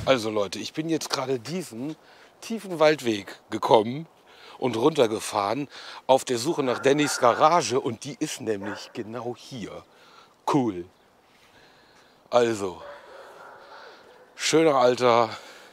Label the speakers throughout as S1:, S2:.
S1: Also Leute, ich bin jetzt gerade diesen tiefen Waldweg gekommen und runtergefahren auf der Suche nach Dannys Garage und die ist nämlich genau hier. Cool. Also, schöner alter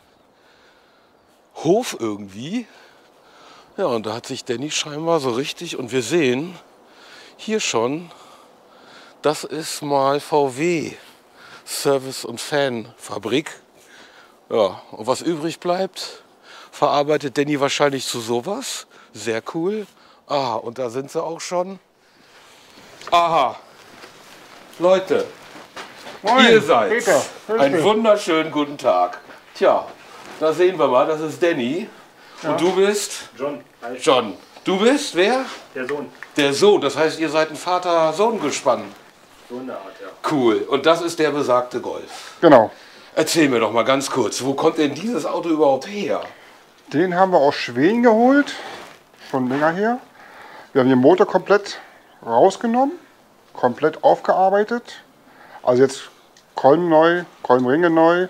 S1: Hof irgendwie. Ja, und da hat sich Danny scheinbar so richtig, und wir sehen hier schon, das ist mal VW Service- und Fanfabrik. Ja, und was übrig bleibt, verarbeitet Danny wahrscheinlich zu sowas. Sehr cool. Aha, und da sind sie auch schon. Aha, Leute,
S2: Moin,
S1: ihr seid.
S2: Peter, grüß
S1: Einen
S2: dich.
S1: wunderschönen guten Tag. Tja, da sehen wir mal, das ist Danny.
S2: Ja.
S1: Und du bist?
S2: John, hi.
S1: John. Du bist wer?
S2: Der Sohn.
S1: Der Sohn, das heißt, ihr seid ein Vater-Sohn-Gespann.
S2: So in der Art, ja.
S1: Cool. Und das ist der besagte Golf.
S2: Genau.
S1: Erzähl mir doch mal ganz kurz, wo kommt denn dieses Auto überhaupt her?
S2: Den haben wir aus Schweden geholt. Schon länger her. Wir haben den Motor komplett rausgenommen. Komplett aufgearbeitet. Also jetzt Kolben neu, Kolbenringe neu.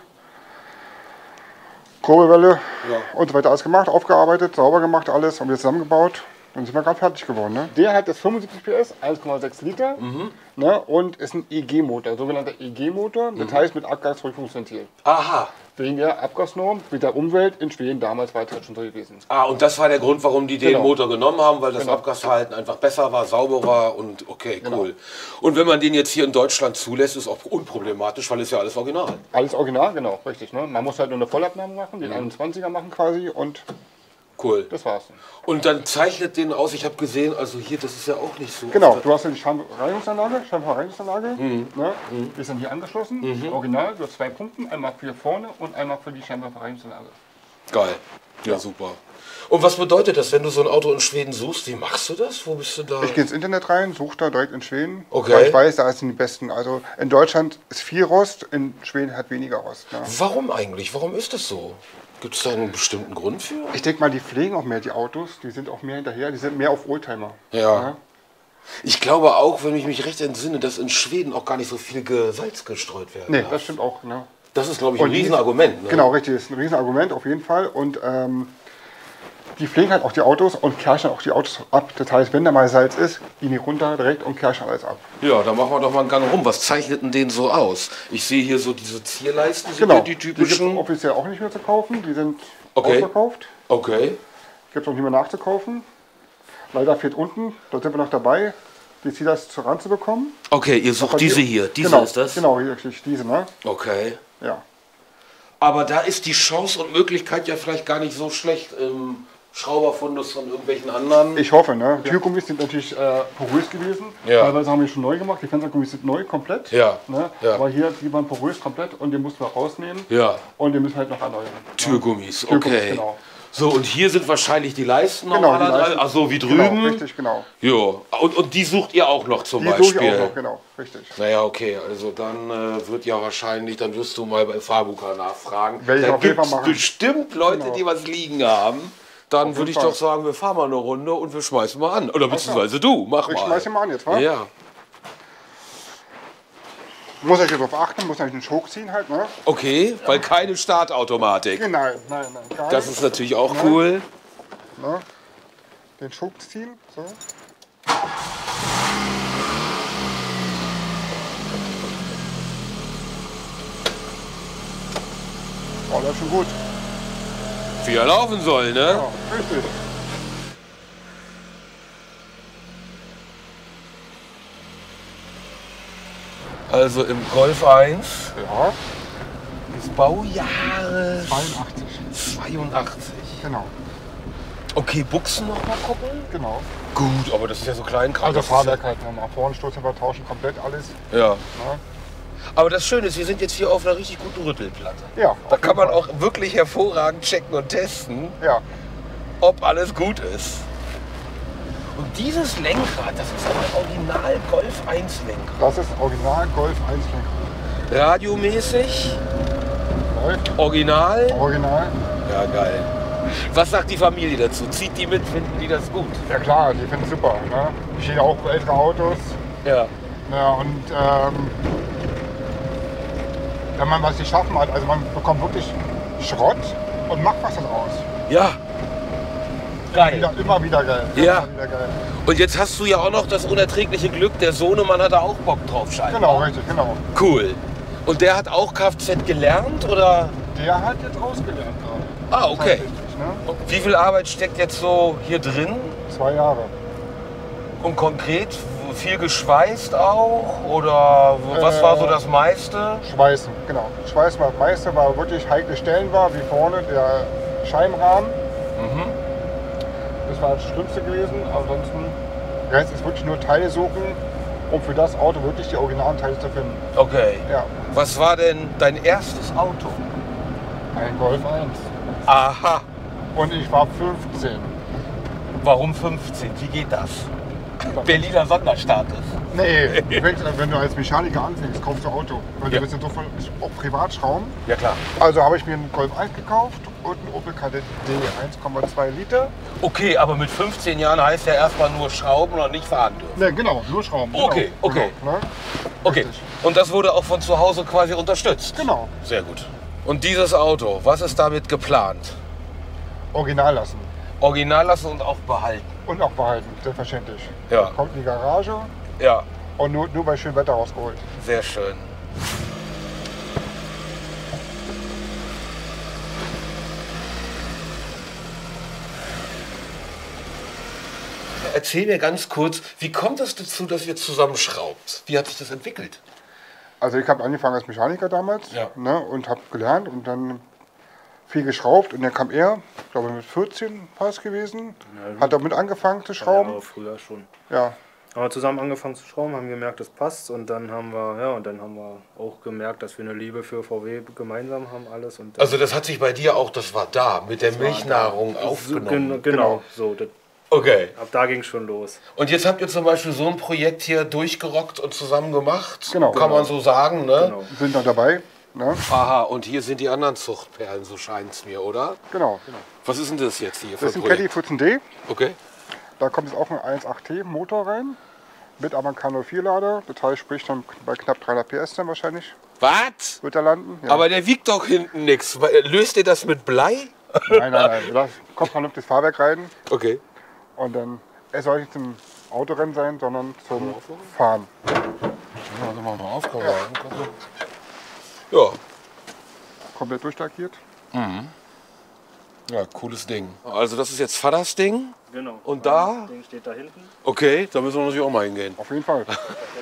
S2: Kurbelwelle und so weiter alles gemacht, aufgearbeitet, sauber gemacht alles, haben wir zusammengebaut. Dann sind wir gerade fertig geworden. Ne? Der hat jetzt 75 PS, 1,6 Liter ne? Und ist ein EG-Motor, sogenannter EG-Motor, das heißt mit Abgasrückfunkventil.
S1: Aha.
S2: Wegen der Abgasnorm mit der Umwelt in Schweden damals war das schon so gewesen.
S1: Ah, und das war der Grund, warum die den
S2: Genau.
S1: Motor genommen haben, weil das
S2: Genau.
S1: Abgasverhalten einfach besser war, sauberer und okay, cool. Und wenn man den jetzt hier in Deutschland zulässt, ist auch unproblematisch, weil es ja alles original.
S2: Alles original, genau, richtig. Ne? Man muss halt nur eine Vollabnahme machen, den 21er machen quasi und
S1: Cool.
S2: das war's.
S1: Und dann zeichnet den aus, ich habe gesehen, also hier, das ist ja auch nicht so.
S2: Genau,
S1: oft.
S2: du hast ja die Scheinwerferreinigungsanlage, ne? Die ist dann hier angeschlossen, original, du hast 2 Pumpen, einmal für vorne und einmal für die Scheinwerferreinigungsanlage.
S1: Geil. Ja, super. Und was bedeutet das, wenn du so ein Auto in Schweden suchst? Wie machst du das? Wo bist du da?
S2: Ich gehe ins Internet rein, suche da direkt in Schweden,
S1: Okay.
S2: weil ich weiß, da sind die besten. Also in Deutschland ist viel Rost, in Schweden hat weniger Rost. Ne?
S1: Warum eigentlich? Warum ist das so? Gibt es da einen bestimmten Grund für?
S2: Ich denke mal, die pflegen auch mehr die Autos, die sind auch mehr hinterher, die sind mehr auf Oldtimer.
S1: Ja.
S2: Ne?
S1: Ich glaube auch, wenn ich mich recht entsinne, dass in Schweden auch gar nicht so viel Salz gestreut werden
S2: Nee,
S1: darf.
S2: das stimmt auch. Ne?
S1: Das ist, glaube ich, ein
S2: Und die-
S1: Riesenargument. Ne?
S2: Genau, richtig, das ist ein Riesenargument auf jeden Fall. Und die pflegen halt auch die Autos und kärchern auch die Autos ab. Das heißt, wenn da mal Salz ist, gehen die runter direkt und kärchern alles ab.
S1: Ja, dann machen wir doch mal einen Gang rum. Was zeichnet denn den so aus? Ich sehe hier so diese Zierleisten, sind
S2: Genau,
S1: ja
S2: die
S1: die
S2: gibt es
S1: typischen.
S2: offiziell auch nicht mehr zu kaufen, die sind
S1: Okay.
S2: ausverkauft.
S1: Okay.
S2: Gibt es auch nicht mehr nachzukaufen. Leider fehlt unten, da sind wir noch dabei, die Zierleiste ranzubekommen.
S1: Okay, ihr sucht
S2: Aber die-
S1: diese hier. Diese
S2: genau,
S1: ist das?
S2: Genau, hier, diese, ne?
S1: Okay.
S2: Ja.
S1: Aber da ist die Chance und Möglichkeit ja vielleicht gar nicht so schlecht im Schrauberfundus von irgendwelchen anderen.
S2: Ich hoffe, ne? Türgummis sind natürlich porös gewesen.
S1: Ja.
S2: Teilweise haben wir schon neu gemacht. Die Fenstergummis sind neu, komplett.
S1: Ja.
S2: Ne?
S1: Ja.
S2: Aber hier, die waren porös komplett und den mussten wir rausnehmen.
S1: Ja.
S2: Und den müssen wir halt noch erneuern.
S1: Türgummis,
S2: Türgummis,
S1: okay.
S2: genau.
S1: So, und hier sind wahrscheinlich die Leisten
S2: Genau, die
S1: normalerweise,
S2: Leisten.
S1: ach so wie drüben.
S2: Genau, richtig, genau.
S1: Jo. Und die sucht ihr auch noch zum
S2: Die suche ich
S1: Beispiel?
S2: auch noch, genau, richtig.
S1: Naja, okay, also dann wird ja wahrscheinlich, dann wirst du mal bei Fabuka nachfragen.
S2: Werde ich
S1: Da
S2: auf jeden
S1: gibt
S2: Fall machen.
S1: bestimmt Leute,
S2: Genau.
S1: die was liegen haben. Dann
S2: jeden
S1: würde ich
S2: Fall.
S1: doch sagen, wir fahren mal eine Runde und wir schmeißen mal an. Oder beziehungsweise du, mach
S2: Ich
S1: mal.
S2: schmeiß ihn mal an jetzt, wa?
S1: Ja,
S2: Muss ich darauf achten, muss natürlich den Schock ziehen halt, ne?
S1: okay, weil keine Startautomatik.
S2: Genau, nein, gar
S1: Das
S2: nicht.
S1: ist natürlich auch cool.
S2: Ne? Den Schock ziehen, so. Oh, das ist schon gut.
S1: Wie er laufen soll, ne?
S2: Ja, richtig.
S1: Also im Golf 1
S2: Ja,
S1: des Baujahres
S2: 82.
S1: 82.
S2: Genau,
S1: Okay, Buchsen noch mal gucken.
S2: genau.
S1: Gut, aber das ist ja so klein.
S2: Also Fahrwerk halt nochmal. Vorne stoßen wir tauschen komplett alles.
S1: Ja.
S2: Ne?
S1: Aber das Schöne ist, wir sind jetzt hier auf einer richtig guten Rüttelplatte.
S2: Ja,
S1: Da
S2: auf
S1: kann
S2: jeden
S1: man
S2: Fall.
S1: auch wirklich hervorragend checken und testen,
S2: Ja,
S1: ob alles gut ist. Und dieses Lenkrad, das ist ein Original Golf 1 Lenkrad.
S2: das ist Original Golf 1 Lenkrad.
S1: Radiomäßig,
S2: Läuft.
S1: original.
S2: Original.
S1: Ja, geil. Was sagt die Familie dazu? Zieht die mit? Finden die das gut?
S2: Ja klar, die finden es super. Ne? Ich stehe auch auf ältere Autos.
S1: Ja.
S2: Ja, und wenn man was nicht schaffen hat. Also man bekommt wirklich Schrott und macht was daraus.
S1: Ja. Geil.
S2: Immer wieder geil.
S1: Ja.
S2: Immer wieder geil.
S1: Und jetzt hast du ja auch noch das unerträgliche Glück, der Sohnemann hat da auch Bock drauf, scheinbar.
S2: Genau, richtig, genau.
S1: Cool. Und der hat auch Kfz gelernt, oder?
S2: Der hat jetzt ausgelernt gerade.
S1: Ah, okay.
S2: Tatsächlich, ne?
S1: Wie viel Arbeit steckt jetzt so hier drin?
S2: 2 Jahre.
S1: Und konkret viel geschweißt auch? Oder was war so das meiste?
S2: Schweißen, genau. Schweißen war das meiste, weil wirklich heikle Stellen war, wie vorne der Scheibenrahmen. Das war das Schlimmste gewesen. Ansonsten, Rest ist wirklich nur Teile suchen, um für das Auto wirklich die originalen Teile zu finden.
S1: Okay.
S2: Ja.
S1: Was war denn dein erstes Auto?
S2: Ein Golf 1.
S1: Aha.
S2: Und ich war 15.
S1: Warum 15? Wie geht das? Berliner Sonderstatus.
S2: Nee, wenn du als Mechaniker anfängst, kaufst du Auto. Weil du willst ja so voll auch privat schrauben.
S1: Ja klar.
S2: Also habe ich mir einen Golf 1 gekauft und einen Opel Kadett D 1,2 Liter.
S1: Okay, aber mit 15 Jahren heißt ja erstmal nur schrauben und nicht fahren dürfen.
S2: Ne, genau, nur schrauben.
S1: Okay,
S2: genau,
S1: okay.
S2: Genau, ne?
S1: Okay.
S2: Richtig.
S1: Und das wurde auch von zu Hause quasi unterstützt?
S2: Genau.
S1: Sehr gut. Und dieses Auto, was ist damit geplant?
S2: Original lassen.
S1: Original lassen und auch behalten.
S2: Und auch behalten, selbstverständlich.
S1: Ja.
S2: Kommt in die Garage
S1: Ja,
S2: und nur bei schönem Wetter rausgeholt.
S1: sehr schön. Erzähl mir ganz kurz, wie kommt es dazu, dass ihr zusammenschraubt? Wie hat sich das entwickelt?
S2: Also ich habe angefangen als Mechaniker damals,
S1: Ja.
S2: ne, und habe gelernt und dann viel geschraubt und dann kam er, ich glaube mit 14 war es gewesen, hat damit angefangen zu
S3: Ja,
S2: schrauben.
S3: aber früher schon.
S2: Ja,
S3: Haben wir zusammen angefangen zu schrauben, haben gemerkt, das passt und dann haben wir auch gemerkt, dass wir eine Liebe für VW gemeinsam haben alles und
S1: Also das hat sich bei dir auch, das war da, mit der Milchnahrung aufgenommen.
S3: Genau, so.
S1: Okay.
S3: Ab da ging es schon los.
S1: Und jetzt habt ihr zum Beispiel so ein Projekt hier durchgerockt und zusammen gemacht.
S2: Genau.
S1: Kann man so sagen, ne?
S3: Genau.
S2: sind noch dabei. Ne?
S1: Aha, und hier sind die anderen Zuchtperlen, so scheint es mir, oder?
S2: Genau.
S1: Was ist denn das jetzt hier für
S2: Das ist
S1: ein
S2: ein Caddy
S1: Projekt?
S2: 14D.
S1: Okay.
S2: Da kommt jetzt auch ein 1.8T Motor rein. Mit aber einem K04-Lader. Das heißt, sprich dann bei knapp 300 PS dann wahrscheinlich
S1: Was?
S2: wird er landen. Ja.
S1: Aber der wiegt doch hinten nichts. Löst ihr das mit Blei?
S2: Nein. Da kommt man auf das Fahrwerk rein.
S1: Okay.
S2: Und dann, es soll nicht zum Autorennen sein, sondern zum Fahren.
S1: Also machen wir auf, komm mal. Ja.
S2: Komplett durchlackiert.
S1: Ja, cooles Ding. Also das ist jetzt Vaters Ding.
S3: Genau.
S1: Und da?
S3: Das Ding steht da hinten.
S1: Okay, da müssen wir natürlich auch mal hingehen.
S2: Auf jeden Fall.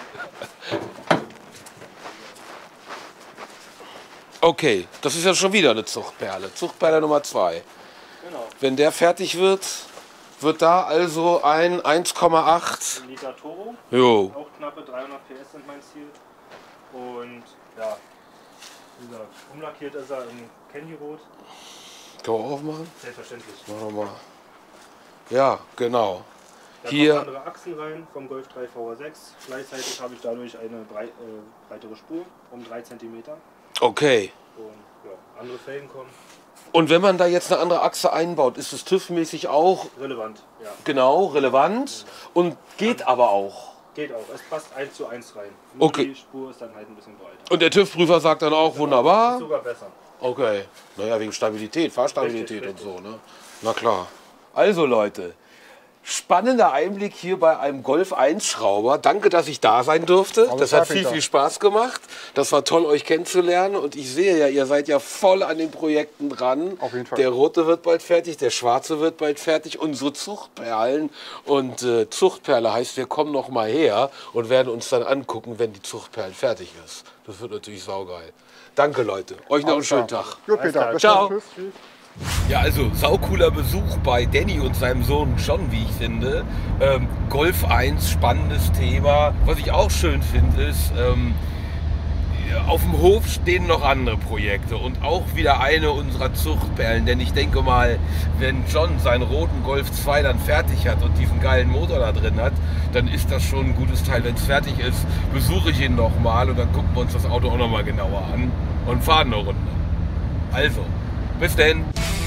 S1: Okay, das ist ja schon wieder eine Zuchtperle. Zuchtperle Nummer 2.
S3: Genau.
S1: Wenn der fertig wird, wird da also ein 1,8.
S3: Liter Turbo.
S1: Jo.
S3: Auch knappe 300 PS sind mein Ziel. Und ja, wie gesagt, umlackiert ist er in Candyrot.
S1: Kann man auch aufmachen?
S3: Selbstverständlich.
S1: Machen wir mal. Ja, genau.
S3: Da
S1: Hier-
S3: kommen andere Achsen rein vom Golf 3 VR6. Gleichzeitig habe ich dadurch eine breitere Spur um 3 cm.
S1: Okay.
S3: Und ja, andere Felgen kommen.
S1: Und wenn man da jetzt eine andere Achse einbaut, ist es TÜV-mäßig auch
S3: Relevant, ja.
S1: genau relevant und geht aber auch.
S3: Geht auch. Es passt 1:1 rein. Nur
S1: Okay.
S3: Die Spur ist dann halt ein bisschen breiter.
S1: Und der TÜV-Prüfer sagt dann auch
S3: Ist
S1: wunderbar.
S3: sogar besser.
S1: Okay. Naja, wegen Stabilität, Fahrstabilität
S3: Richtig,
S1: und so, ne? Na klar. Also Leute, spannender Einblick hier bei einem Golf 1 Schrauber. Danke, dass ich da sein durfte.
S2: Alles
S1: Das
S2: klar,
S1: hat viel,
S2: Peter.
S1: viel Spaß gemacht. Das war toll, euch kennenzulernen. Und ich sehe ja, ihr seid ja voll an den Projekten dran.
S2: Auf jeden Fall.
S1: Der rote wird bald fertig, der schwarze wird bald fertig. Unsere Zuchtperlen. Und Zuchtperle heißt, wir kommen noch mal her und werden uns dann angucken, wenn die Zuchtperlen fertig ist. Das wird natürlich saugeil. Danke, Leute. Euch noch einen schönen Tag.
S2: Gut, Peter.
S3: klar.
S2: Bis
S1: Ciao.
S2: dann. Tschüss.
S1: Ja, also saucooler Besuch bei Danny und seinem Sohn John, wie ich finde. Golf 1, spannendes Thema. Was ich auch schön finde, ist, auf dem Hof stehen noch andere Projekte und auch wieder eine unserer Zuchtperlen. Denn ich denke mal, wenn John seinen roten Golf 2 dann fertig hat und diesen geilen Motor da drin hat, dann ist das schon ein gutes Teil. Wenn es fertig ist, besuche ich ihn nochmal und dann gucken wir uns das Auto auch nochmal genauer an und fahren eine Runde. Also, bis denn!